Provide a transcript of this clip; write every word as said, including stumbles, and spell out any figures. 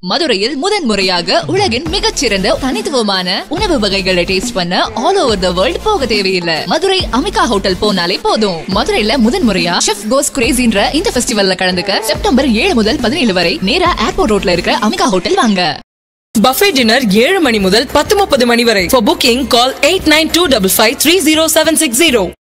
மதுரையில் முதன் முறையாக உலகின் மிகச்சிறந்த தனித்துவமான உணவு வகைகளை டேஸ்ட் பண்ண ஆல் ஓவர் த வேர்ல்ட் போக தேவையில்லை. மதுரை அமிகா ஹோட்டல் போனாலே போதும். மதுரையில முதன் முறையா செஃப் கோஸ் கிரேசின்ற இந்த ஃபெஸ்டிவல்ல கலந்துக்க செப்டம்பர் ஏழு முதல் பதினேழு வரை நேரா ஏர்போர்ட் ரோட்ல இருக்கிற அமிகா ஹோட்டல் வாங்க. Buffet dinner ஏழு மணி முதல் பத்து முப்பது மணி வரை. For booking call eight nine two five five three zero seven six zero.